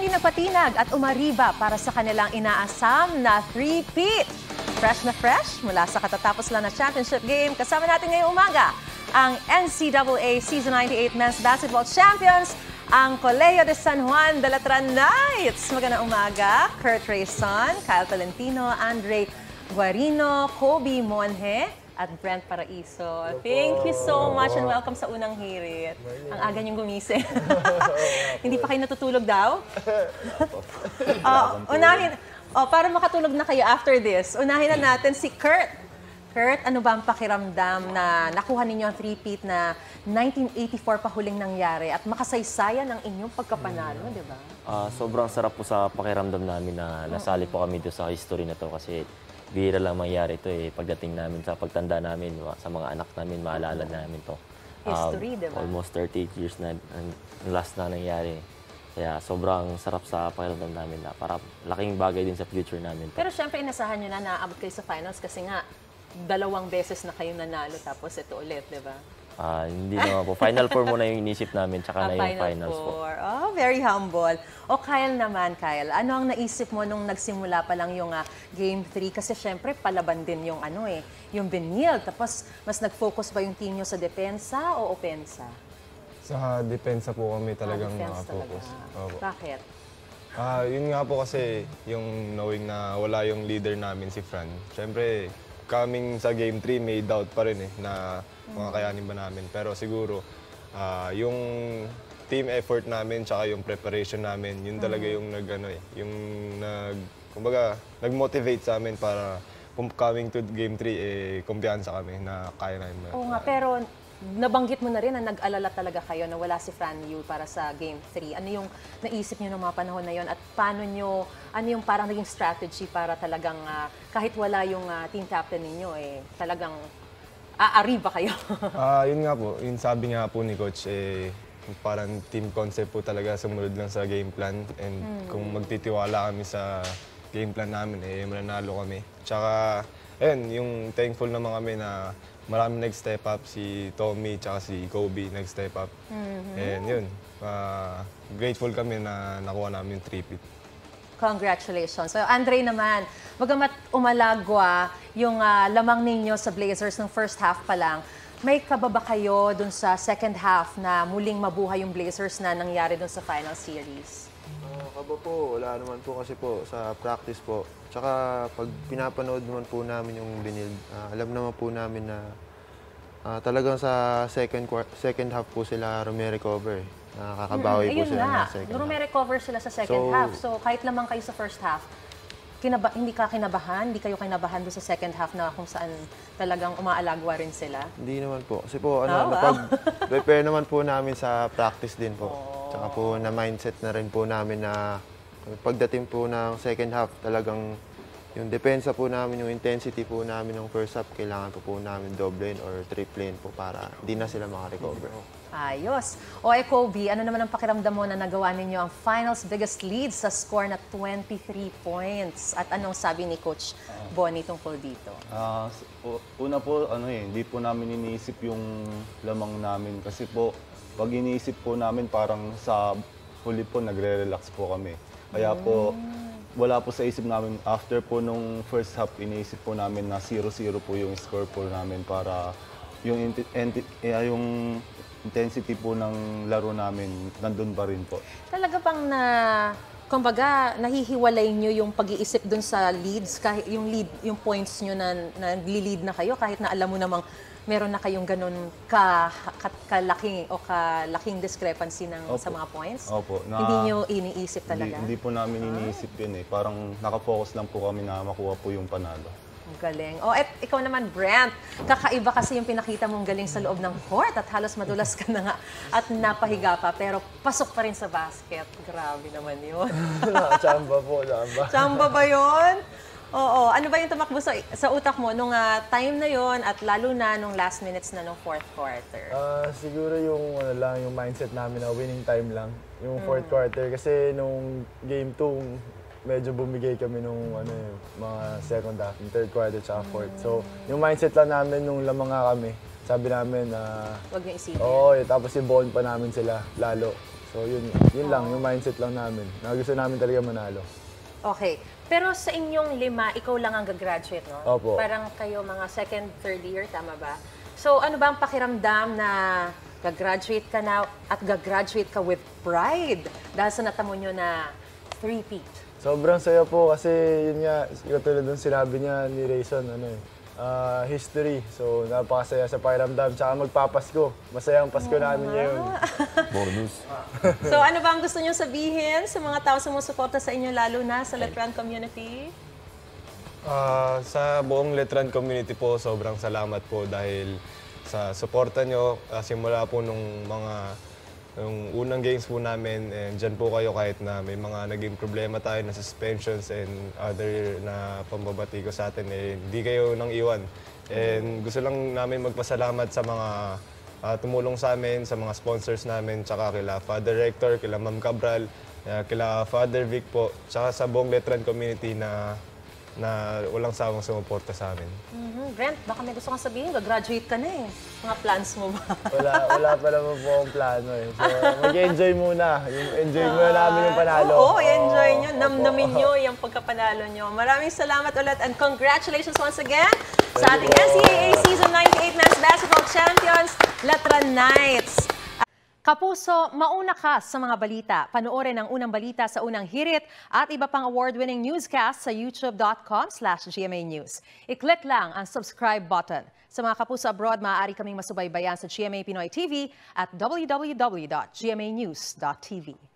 hindi nagpatinag at umariba para sa kanilang inaasam na three-peat. Fresh na fresh mula sa katatapos lang na championship game. Kasama natin ngayong umaga ang NCAA Season 98 Men's Basketball Champions, ang Colegio de San Juan de Letran Knights. Magandang umaga, Kurt Rayson, Kyle Tolentino, Andre Guarino, Kobe Monje, at Brent Paraiso. Thank you so much and welcome sa unang hirit. Ang aga niyong gumising. Hindi pa kayo natutulog daw? Para makatulog na kayo after this, unahin na natin si Kurt. Kurt, ano ba ang pakiramdam na nakuha ninyo ang three-peat na 1984 pa huling nangyari at makasaysayan ang inyong pagkapanalo, di ba? Sobrang sarap po sa pakiramdam namin na nasali po kami doon sa history na to kasi bihira lang mangyari ito eh. Pagdating namin sa pagtanda namin, sa mga anak namin, maalala namin to. History, di ba? Almost 38 years na ang last na nangyari. Kaya sobrang sarap sa pakiramdam namin na para laking bagay din sa future namin. Pero syempre inasahan nyo na naabot kayo sa finals kasi nga 2 beses na kayong nanalo tapos ito ulit, di ba? Hindi naman po. Final 4 muna yung inisip namin, tsaka na yung finals po. Oh, very humble. O Kyle naman, Kyle, ano ang naisip mo nung nagsimula pa lang yung Game 3? Kasi syempre palaban din yung yung Benil. Tapos mas nag-focus ba yung team nyo sa depensa o opensa? Sa depensa po kami talagang focus. Bakit? Yun nga po kasi yung knowing na wala yung leader namin si Fran. Syempre, coming sa Game 3, may doubt pa rin na makakayanin ba namin. Pero siguro, yung team effort namin tsaka yung preparation namin, yun talaga yung nag-motivate sa amin para coming to Game 3, kumpiyansa kami na kaya namin. Oo nga, pero nabanggit mo na rin na nag-alala talaga kayo na wala si Fran Yu para sa Game 3. Ano yung naisip nyo ng mga panahon na yon at paano nyo, ano yung parang naging strategy para talagang kahit wala yung team captain ninyo, talagang aari ba kayo? Yun nga po, yung sabi nga po ni Coach, parang team concept po talaga, sumunod lang sa game plan. And kung magtitiwala kami sa game plan namin, mananalo kami. Tsaka, ayun, yung thankful naman kami na marami nag-step up, si Tommy tsaka si Kobe nag-step up. And yun, grateful kami na nakuha namin yung three-peat. Congratulations. So Andre naman, bagamat umalagwa yung lamang ninyo sa Blazers ng first half pa lang, may kababa kayo dun sa second half na muling mabuhay yung Blazers na nangyari dun sa final series? Kaba po, wala naman po kasi po sa practice po. Tsaka pag pinapanood naman po namin yung binild, alam naman po namin na talagang sa second half po sila recover. Nakakabawi po sila ng second half. Recover sila sa second half. So kahit lamang kayo sa first half, hindi kayo kinabahan doon sa second half na kung saan talagang umaalagwa rin sila? Hindi naman po. Kasi po, napag-prepare naman po namin sa practice din po. Tsaka po na-mindset na rin po namin na pagdating po ng second half, talagang yung depensa po namin, yung intensity po namin ng first half, kailangan po namin double or triple po para hindi na sila makarecover. Ayos. Kobe, ano naman ang pakiramdam mo na nagawa ninyo ang finals biggest lead sa score na 23 points? At anong sabi ni Coach Bonnie tungkol dito? Una po, hindi po namin iniisip yung lamang namin. Kasi po, pag iniisip po namin, parang sa huli po, nagre-relax po kami. Kaya po, wala po sa isip namin. After po nung first half, iniisip po namin na 0-0 po yung score po namin para yung intensity po ng laro namin nandun pa rin po. Talaga bang kumbaga, nahihiwalay nyo yung pag-iisip dun sa leads, kahit yung points nyo na nagli-lead na kayo, kahit na alam mo namang meron na kayong ganun kalaking discrepancy sa mga points? Opo. Hindi nyo iniisip talaga? Hindi po namin iniisip yun eh. Parang nakafocus lang po kami na makuha po yung panalo. Galing. At ikaw naman, Brent, kakaiba kasi yung pinakita mong galing sa loob ng court at halos madulas ka na nga at napahiga pa, pero pasok pa rin sa basket. Grabe naman yun. Chamba po, chamba. Chamba ba yun? Oo. Ano ba yung tumakbo sa utak mo nung time na yon at lalo na nung last minutes na nung fourth quarter? Siguro yung yung mindset namin na winning time lang. Yung fourth quarter. Kasi nung game 2, medyo bumigay kami nung mga second half, yung third quarter tsaka fourth. So, yung mindset lang namin nung lamang nga kami, sabi namin na... Huwag niyo isipin. Oo, tapos i-bond pa namin sila lalo. So yun lang, yung mindset lang namin. Na gusto namin talaga manalo. Okay. Pero sa inyong 5, ikaw lang ang gagraduate, no? Opo. Parang kayo mga second, third year, tama ba? So ano ba ang pakiramdam na gagraduate ka na at gagraduate ka with pride dahil sa natamo nyo na 3-peat? Sobrang saya po kasi yun nga, katulad ng sinabi niya ni Rayson, history. So napakasaya sa pakiramdam. Tsaka magpapasko. Masaya ang Pasko namin ngayon. Bonus. So ano ba ang gusto nyo sabihin sa mga tao sumusuporta sa inyo, lalo na sa Letran community? Sa buong Letran community po, sobrang salamat po dahil sa suporta nyo. Simula po nung unang games po namin, and dyan po kayo kahit na may mga naging problema tayo na suspensions and other na pambabati ko sa atin, hindi kayo nang iwan. And gusto lang namin magpasalamat sa mga tumulong sa amin, sa mga sponsors namin, tsaka kila Father Rector, kila Ma'am Cabral, kila Father Vic po, tsaka sa buong Letran community na walang sawang sumuporta sa amin. Brent, baka may gusto kang sabihin, gagraduate ka na eh. Mga plans mo ba? Wala pa naman po akong plano eh. So mag-enjoy muna. Enjoy muna namin yung panalo. Oo, enjoy nyo. Namnamin nyo yung pagkapanalo nyo. Maraming salamat ulit and congratulations once again sa ating NCAA Season 98 Men's Basketball Champions, Letran Knights. Kapuso, mauna ka sa mga balita. Panoorin ang unang balita sa unang hirit at iba pang award-winning newscast sa youtube.com/GMA News. I-click lang ang subscribe button. Sa mga kapuso abroad, maaari kaming masubaybayan sa GMA Pinoy TV at www.gmanews.tv.